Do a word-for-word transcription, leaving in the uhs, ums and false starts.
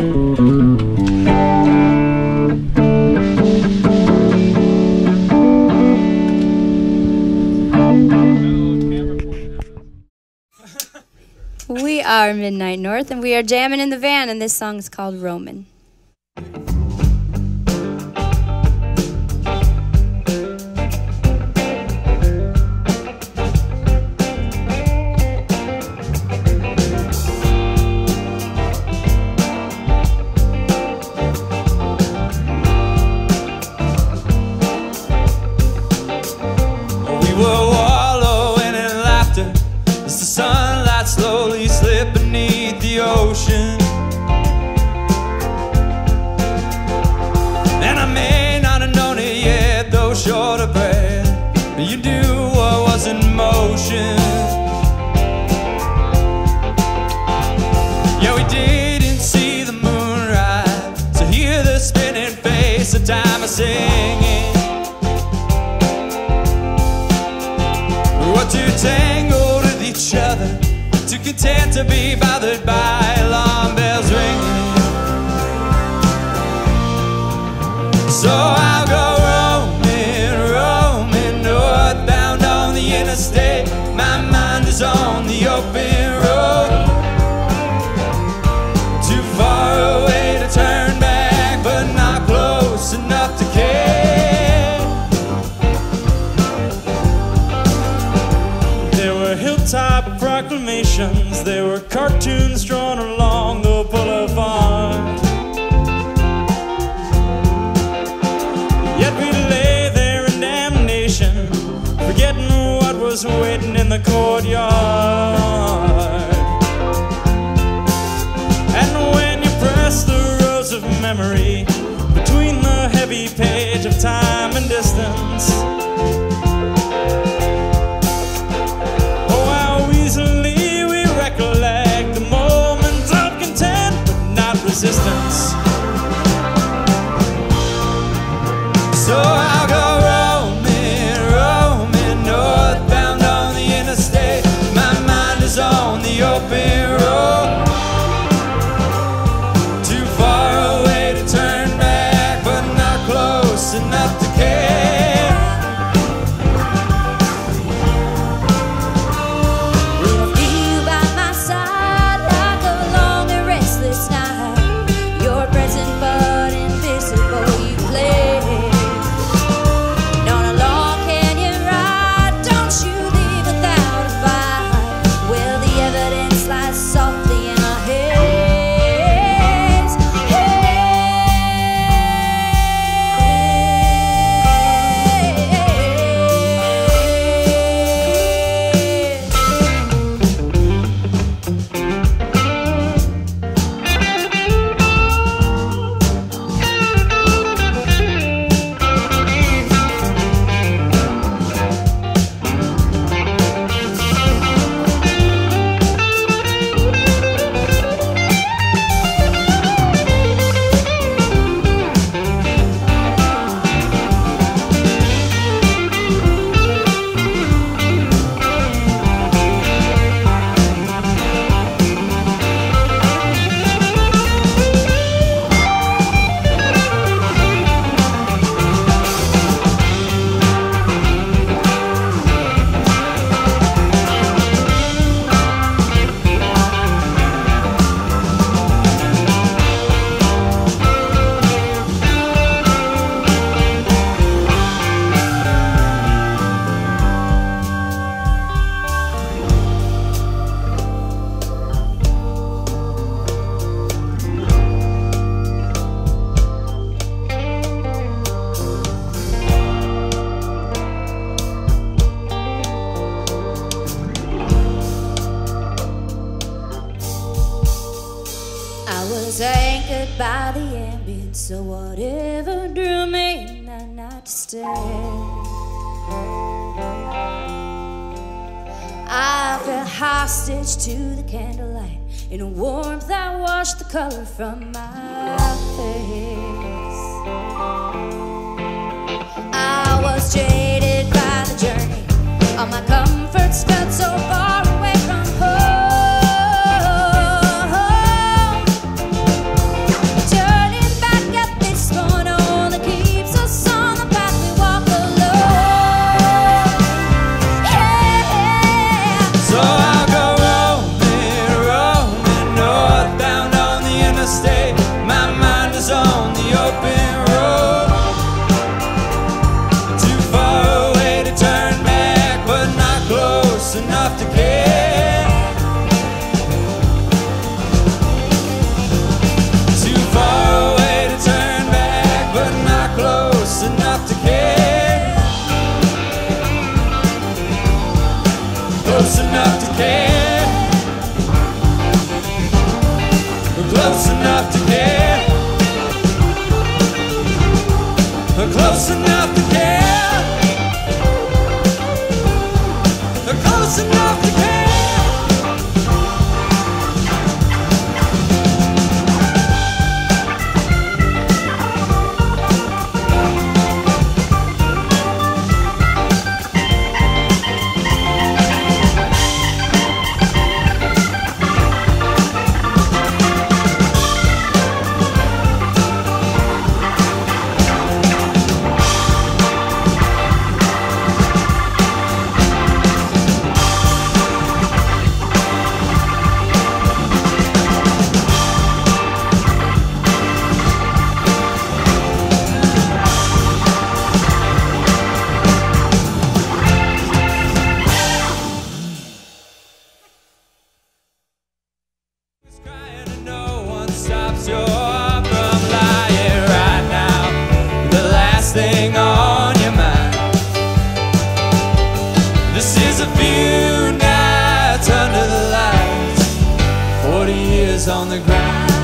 We are Midnight North, and we are jamming in the van, and this song is called Roman. We were wallowing in laughter as the sunlight slowly slipped beneath the ocean. And I may not have known it yet, though short of breath, but you knew what was in motion. Yeah, we didn't see the moonrise, so hear the spinning face of time is singing. We were too tangled with each other, too content to be bothered by alarm bells ringing. So I'll go roaming, roaming northbound on the interstate. My mind is on the open road, too far away to turn back, but not close enough to care. There were hilltop proclamations, there were cartoons drawn along the boulevard. Yet we lay there in damnation, forgetting what was waiting in the courtyard. And when you press the rose of memory between the heavy page of time and distance, oh, how easily we recollect the moments of content but not resistance. So I'll go roaming, roaming northbound on the interstate. My mind is on the open road, too far away to turn back, but not close enough to care. With you by my side like a long and restless night, you're present but invisible, you play. On a long canyon ride, don't you leave without a fight. Well, the evidence lies softly in our heads. I was anchored by the ambience, so whatever drew me in that night to stay, I fell hostage to the candlelight in a warmth that washed the color from my face. I was jaded by the journey, all my comforts felt so far away from home. close enough to care, close enough to care, close enough to care. Stops you from lying right now, the last thing on your mind. This is a few nights under the lights, forty years on the ground.